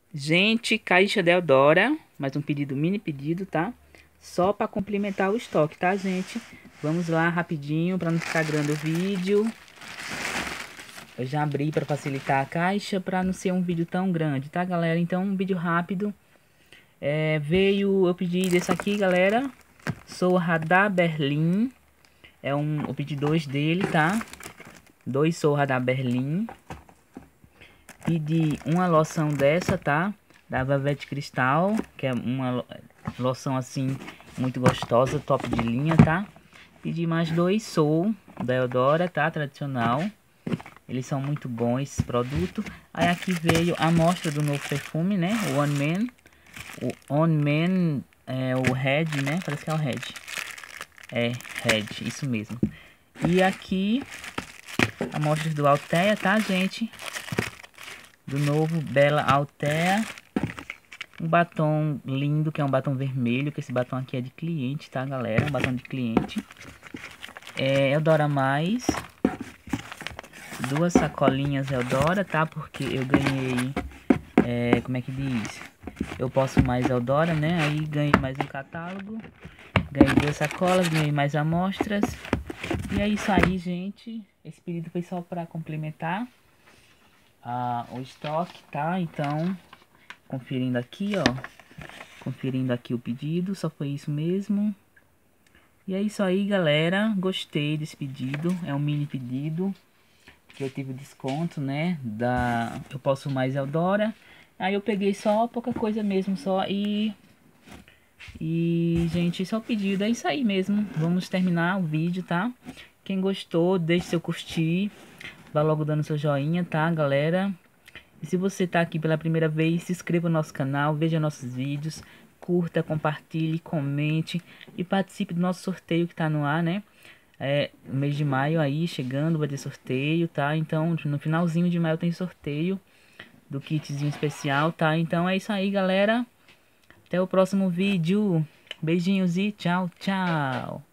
Gente, caixa da Eudora, mais um pedido, mini pedido, tá? Só para complementar o estoque, tá, gente? Vamos lá rapidinho para não ficar grande o vídeo. Eu já abri para facilitar a caixa, para não ser um vídeo tão grande, tá, galera? Então, um vídeo rápido. Eu pedi desse aqui, galera. Sorra da Berlim. Eu pedi dois dele, tá? Dois Sorra da Berlim. Pedi uma loção dessa, tá? Da Velvet Cristal, que é uma loção assim muito gostosa, top de linha, tá? Pedi mais dois Soul da Eudora, tá? Tradicional. Eles são muito bons esse produto. Aí aqui veio a amostra do novo perfume, né? O One Man. O On Man é o Red, né? Parece que é o Red. É, Red, isso mesmo. E aqui amostras do Althea, tá, gente? Do novo Bella Althea. Um batom lindo, que é um batom vermelho, que esse batom aqui é de cliente, tá, galera? Um batom de cliente. Eudora Mais. Duas sacolinhas Eudora, tá? Porque eu ganhei, como é que diz? Eu posso mais Eudora, né? Aí ganhei mais um catálogo. Ganhei duas sacolas, ganhei mais amostras. E é isso aí, gente. Esse pedido foi só para complementar o estoque, tá? Então, conferindo aqui, ó. Conferindo aqui o pedido, só foi isso mesmo. E é isso aí, galera. Gostei desse pedido. É um mini pedido que eu tive desconto, né? Eu Posso Mais Eudora. Aí eu peguei só pouca coisa mesmo, só gente, só o pedido é isso aí mesmo. Vamos terminar o vídeo, tá? Quem gostou, deixe seu curtir. Vá logo dando seu joinha, tá, galera? E se você tá aqui pela primeira vez, se inscreva no nosso canal, veja nossos vídeos, curta, compartilhe, comente e participe do nosso sorteio que tá no ar, né? No mês de maio aí, chegando, vai ter sorteio, tá? Então, no finalzinho de maio tem sorteio do kitzinho especial, tá? Então é isso aí, galera. Até o próximo vídeo. Beijinhos e tchau, tchau.